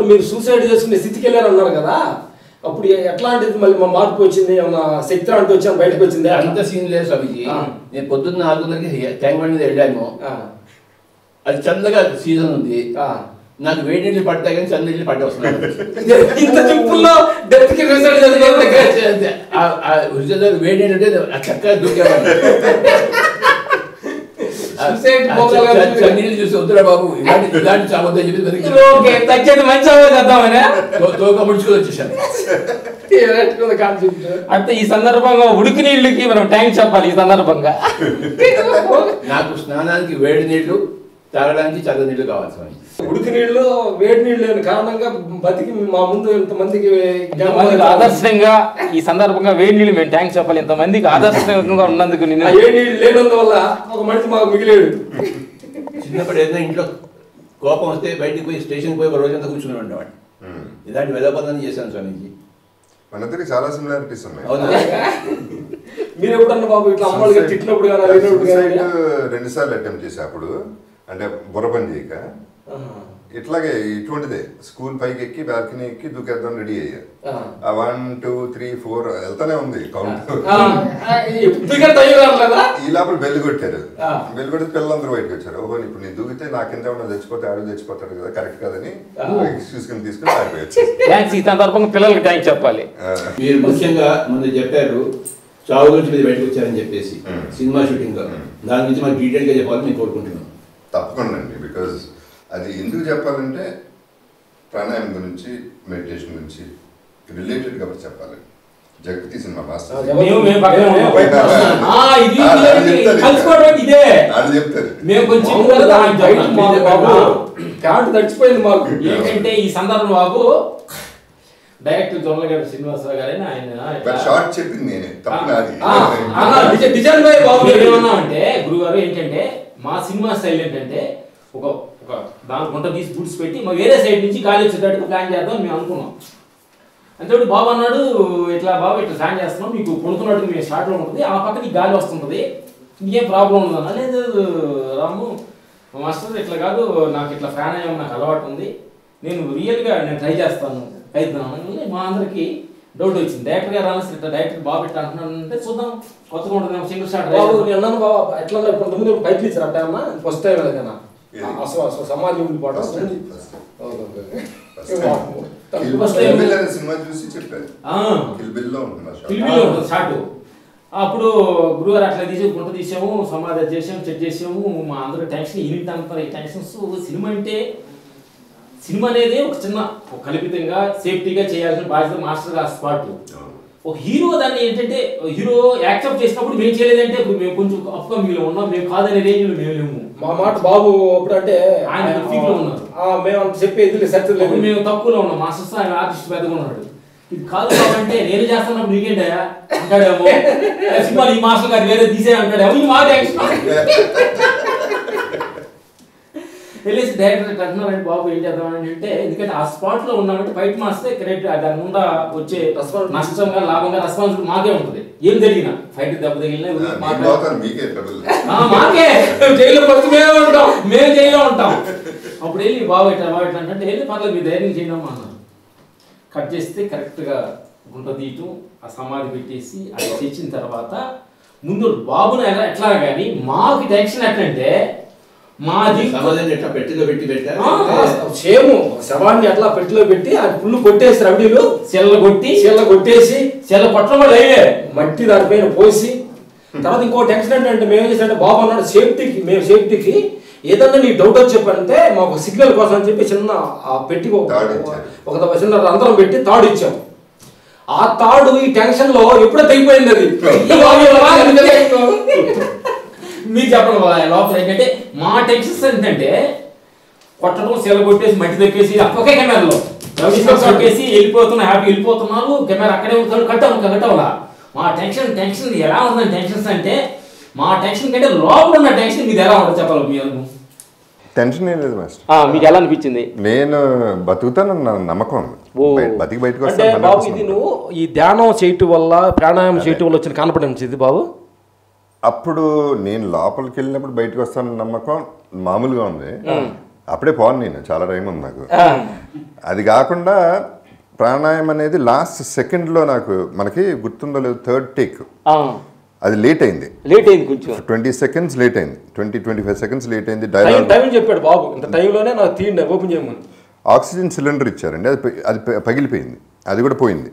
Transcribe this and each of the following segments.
అప్పుడు మీరు సూసైడ్ చేసుకునే స్థితికి వెళ్ళారు అన్నారు కదా, అప్పుడు ఎట్లాంటిది మళ్ళీ మా మార్పు వచ్చింది, ఏమన్నా శక్తి అంటూ వచ్చాను బయటకు వచ్చింది? అంత సీన్ లేదు స్వామిజీ. నేను పొద్దున్న 4:30కి ట్యాంక్ బండ్ మీద వెళ్ళాను. అది చల్లగా సీజన్ ఉంది, నాకు వేడి నీళ్ళు పడతాయి కానీ చల్ల నీళ్ళు పట్టి వస్తున్నాయి. వేడి నీళ్ళు అంటే చక్కగా దూకేవాడిని. చన్నీళ్ళు చూసి వద్దురా బాబు ఇలాంటి చావద్దని చెప్పి తగ్గేది మంచి చేద్దామని తోక ముడుచుకొని వచ్చేసాను. అంటే ఈ సందర్భంగా ఉడికి నీళ్ళకి మనం ట్యాంక్ చెప్పాలి. ఈ సందర్భంగా నాకు స్నానానికి వేడి నీళ్లు, తాగడానికి చల్ల నీళ్లు కావాలి స్వామి. ఉడికి నీళ్లు వేడి నీళ్ళు లేని కారణంగా బతికి మా ముందు ఇంతమందికి ఆదర్శంగా ఈ సందర్భంగా వేడి నీళ్ళు మేము ట్యాంక్ చెప్పాలి. ఇంతమందికి ఆదర్శంగా ఉన్నందుకు వేడి నీళ్ళు లేనందువల్ల ఒక మనిషి మాకు మిగిలేడు. చిన్నప్పుడు ఏదైనా ఇంట్లో కోపం వస్తే బయటికి పోయి స్టేషన్కి పోయి ఒక రోజంతా కూర్చుని ఉండేవాడు. ఇలాంటి వెలపదని చేశాను స్వామిజీ. మన దగ్గర చాలా సిమిలారిటీస్ ఉన్నాయి. మీరు ఎప్పుడన్నా బాబు ఇట్లా అమ్మాయిలు తిట్టినప్పుడు కానీ 2 సార్లు అటెంప్ట్ చేసా. అప్పుడు అంటే బుర్ర పని చేయక ఇట్లాగే ఇటువంటిదే స్కూల్ పైకి ఎక్కి బాల్కనీ ఎక్కి దూకేద్దాం రెడీ అయ్యా. 1 2 3 4 వెళ్తానే ఉంది కౌంట్. ఈ లోపల బెల్లు కొట్టారు. బెల్లు కొడితే పిల్లలందరూ బయటకు వచ్చారు. ఓహో ఇప్పుడు నేను దూకితే నా కింద ఉన్న చచ్చిపోతే ఆడు చచ్చిపోతాడు కదా, కరెక్ట్ కదని ఎక్స్క్యూజ్ కింద తీసుకుని ఆడిపోయారు. ఈ సందర్భంగా పిల్లలకి ట్యాంక్ చెప్పాలి. మీరు ముఖ్యంగా ముందు చెప్పారు చావు గురించి మీరు బయటకు వచ్చారని చెప్పేసి సినిమా షూటింగ్ లో, దాని గురించి మాకు డీటెయిల్ గా చెప్పాలని నేను కోరుకుంటున్నాను. తప్పకుండా అండి. బికాజ్ అది ఎందుకు చెప్పాలంటే ప్రాణాయామం గురించి, మెడిటేషన్ గురించి రిలేటెడ్గా చెప్పాలి. జగపతి సినిమా మాస్టర్ తడిచిపోయింది మాకు. ఏంటంటే ఈ సందర్భం బాబు డైరెక్టర్ జొన్నలగడ్డ శ్రీనివాసరావు గారైనా ఆయన షార్ట్ చెప్పింది నేనే డిజైన్ బై బాబు ఏమన్నా అంటే గురుగారు ఏంటంటే మా సినిమా స్టైల్ ఏంటంటే ఒక దాని గుంట తీసి బుడ్స్ పెట్టి మా వేరే సైడ్ నుంచి గాలి వచ్చేటట్టు ప్లాన్ చేద్దాం మేము అనుకున్నాం. అంతే బాబు అన్నాడు ఇట్లా బాబు ఇట్లా ప్లాన్ చేస్తున్నాం, మీకు కొనుక్కున్నట్టు మేము స్టార్ట్లో ఉంటుంది, ఆ పక్కన గాలి వస్తుంటుంది, ఇంకేం ప్రాబ్లం ఉండదన్నా. లేదు రాము మాస్టర్ ఇట్లా కాదు, నాకు ఇట్లా ఫ్యాన్ అయ్యాము, నాకు అలవాటు ఉంది, నేను రియల్గా నేను ట్రై చేస్తాను ప్రయత్నం. మా అందరికి డౌట్ వచ్చింది. డైరెక్టర్ గారు అన్న ఇట్లా డైరెక్టర్ బాబు ఇట్లా అంటున్నాను అంటే చూద్దాం కొత్తగా ఉంటుంది సింగిల్ షాట్ బాబు అన్నాను. బాబు ఎట్లా కొంతమంది బయటలు ఇచ్చారు అంటే అమ్మా ఫస్ట్ టైం కదా అసలు సమాజం ఉండిపోవడం సినిమా చూసి చెప్పారు. అప్పుడు గురుగారు అట్లా తీసి గుంట తీసాము, సమాధి చేసాము, చెక్ చేసాము, మా అందరూ టెన్షన్ యూనిట్ అంతా ఈ టెన్షన్స్. సినిమా అంటే సినిమా అనేది ఒక చిన్న కల్పితంగా సేఫ్టీగా చేయాల్సిన బాధ్యత మాస్టర్ గారు స్పాట్. ఒక హీరో దాన్ని ఏంటంటే హీరో యాక్సెప్ట్ చేసినప్పుడు మేము చేయలేదంటే ఇప్పుడు మేము కొంచెం అప్కమింగ్ లో ఉన్నాం, మేము కాదనే రేంజ్ లో మేము లేము. మా మాట బాబు అప్పుడు అంటే ఆయన ఫీక్ లో ఉన్నారు, మేము చెప్పేది సత్యం, మేము తక్కువలో ఉన్నాం. మాస్టర్స్ ఆయన ఆర్టిస్ట్ పెద్దగా ఉన్నాడు. ఇది కాదు కాబట్టి నేను చేస్తున్నప్పుడు నీకేంటయా అంటాడేమో, సినిమా ఈ మాస్టర్ గారు వేరే తీసే అంటాడేమో, ఈ మాట వెళ్ళేసి డైరెక్టర్ అంటున్నారంటే బాబు ఏం చేద్దామని అంటే, ఎందుకంటే ఆ స్పాట్ లో ఉన్నామంటే ఫైట్ మాస్తే కరెక్ట్ దాని ముందు వచ్చే నష్టంగా లాభంగా రెస్పాన్సిబిలిటీ మాకే ఉంటుంది. ఏం జరిగినా ఫైట్ దెబ్బ తగిలినా మాకే జైల్లో ఫస్ట్ మేము జైల్లో ఉంటాం. అప్పుడు వెళ్ళి బాబు ఇట్లా అంటే వెళ్ళి పర్లేదు మీరు ధైర్యం చేయడమ్మా అన్నారు. కట్ చేస్తే కరెక్ట్గా గుంట తీయటం, ఆ సమాధి పెట్టేసి అది తెచ్చిన తర్వాత ముందు బాబుని ఎట్లా కానీ మాకు టెన్షన్ ఎట్లంటే మాది పెట్టిలో పెట్టి పెట్టారు శవాన్ని అట్లా పెట్టిలో పెట్టి అది పుల్లు కొట్టేసి రౌడీలు చెల్ల కొట్టేసి చెల్ల పట్ల కూడా అయ్యే మట్టి దానిపైన పోసి తర్వాత ఇంకో టెన్షన్ అంటే మేము ఏం చేసామంటే బాబు అన్నాడు సేఫ్టీకి ఏదన్నా నీకు డౌట్ వచ్చి చెప్పంటే మాకు సిగ్నల్ కోసం అని చెప్పి చిన్న పెట్టి ఒక చిన్న రంధ్రం పెట్టి తాడు ఇచ్చాం. ఆ తాడు ఈ టెన్షన్ లో ఎప్పుడో తెగిపోయింది. అది మీకు చెప్పడం లోపల ఏంటంటే మా టెన్షన్స్ ఏంటంటే కొట్టడం, సెల కొట్టేసి మట్టి తెప్పేసి ఒకే కెమెరాలో కొట్టేసి వెళ్ళిపోతున్నా, హ్యాపీ వెళ్ళిపోతున్నారు, కెమెరా అక్కడే ఉంటారు, కట్టవలా. మా టెన్షన్ ఎలా ఉందని టెన్షన్స్ అంటే మా టెన్షన్ కంటే లోపల ఉన్న టెన్షన్ మీకు ఎలా ఉంటుంది చెప్పాలి మీరు? టెన్షన్ ఏం లేదు మాస్టర్. మీకు ఎలా అనిపించింది? నేను బతుకుతానన్న నమ్మకం, బతికి బయటకు వస్తాను. బాబు ఇది నువ్వు ఈ ధ్యానం చేయటం వల్ల, ప్రాణాయామం చేయటం వల్ల వచ్చిన కాన్ఫిడెన్స్ ఇది బాబు? అప్పుడు నేను లోపలికి వెళ్ళినప్పుడు బయటకు వస్తానన్న నమ్మకం మామూలుగా ఉంది. అప్పుడే పోను నేను, చాలా టైం ఉంది నాకు. అది కాకుండా ప్రాణాయామం అనేది లాస్ట్ సెకండ్లో నాకు, మనకి గుర్తుందో లేదు, థర్డ్ టేక్ అది లేట్ అయింది కొంచెం 20 seconds లేట్ అయింది, 20-25 seconds లేట్ అయింది. టైం చెప్పాడు బాబు, ఇంత టైంలోనే నాకు తీయండి ఓపెన్ చేయమని. ఆక్సిజన్ సిలిండర్ ఇచ్చారండి, అది పగిలిపోయింది, అది కూడా పోయింది,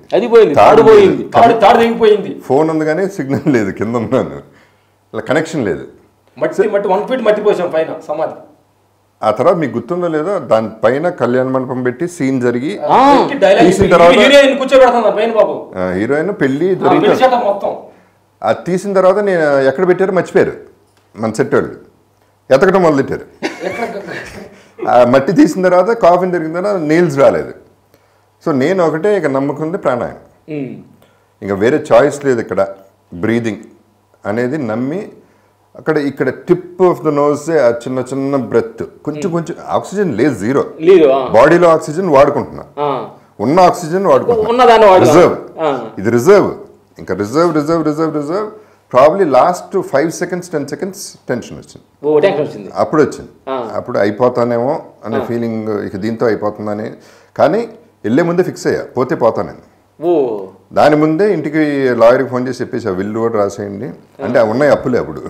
ఫోన్ ఉంది కానీ సిగ్నల్ లేదు, కింద ఉన్నాను, ఇలా కనెక్షన్ లేదు, మట్టి 1 feet మట్టి పోసాం పైన సమాధి. ఆ తర్వాత మీకు గుర్తుందో లేదో, దానిపైన కళ్యాణ మండపం పెట్టి సీన్ జరిగి తీసిన తర్వాత హీరోయిన్ పెళ్లి జరుగుతుంది. అది తీసిన తర్వాత నేను ఎక్కడ పెట్టారో మర్చిపోయారు మన సెట్ వాళ్ళు, ఎతకడం మొదలెట్టారు. ఆ మట్టి తీసిన తర్వాత కాఫీని జరిగిన తర్వాత నెయిల్స్ రాలేదు. సో నేను ఒకటే ఇక నమ్ముకుంది ప్రాణాయామం, ఇంకా వేరే చాయిస్ లేదు. ఇక్కడ బ్రీదింగ్ అనేది నమ్మి ఇక్కడ టిప్ ఆఫ్ ద నోస్ ఆ చిన్న చిన్న బ్రెత్, కొంచెం ఆక్సిజన్ లేదు, జీరో, బాడీలో ఆక్సిజన్ వాడుకుంటున్నా, ఉన్న ఆక్సిజన్ వాడుకుంటున్నా, రిజర్వ్, ఇది రిజర్వ్, ఇంకా reserve. Probably last 5 seconds 10 seconds tension వచ్చింది, అప్పుడు వచ్చింది, అప్పుడు అయిపోతానేమో అనే ఫీలింగ్, ఇక దీంతో అయిపోతుందని. కానీ వెళ్ళే ముందే ఫిక్స్ అయ్యా, పోతే పోతానని. దాని ముందే ఇంటికి లాయర్కి ఫోన్ చేసి చెప్పేసి ఆ విల్లు కూడా రాసేయండి అంటే, ఉన్నాయి అప్పులే అప్పుడు,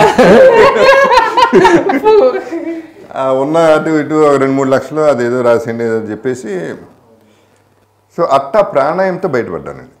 ఉన్న అటు ఇటు 2-3 లక్షలు అదేదో రాసేయండి అని చెప్పేసి. సో అట్టా ప్రాణాయంతో బయటపడ్డానండి.